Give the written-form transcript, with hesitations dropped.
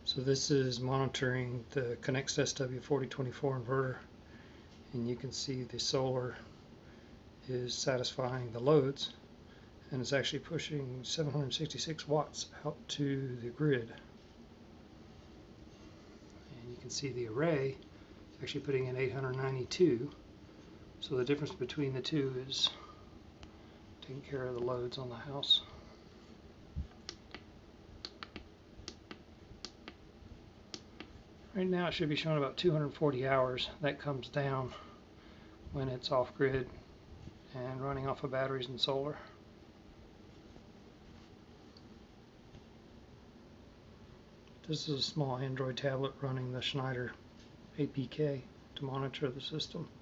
So this is monitoring the Conext SW4024 inverter, and you can see the solar is satisfying the loads, and it's actually pushing 766 watts out to the grid. And you can see the array is actually putting in 892, so the difference between the two is taking care of the loads on the house. Right now it should be showing about 240 hours. That comes down when it's off grid and running off of batteries and solar. This is a small Android tablet running the Schneider APK to monitor the system.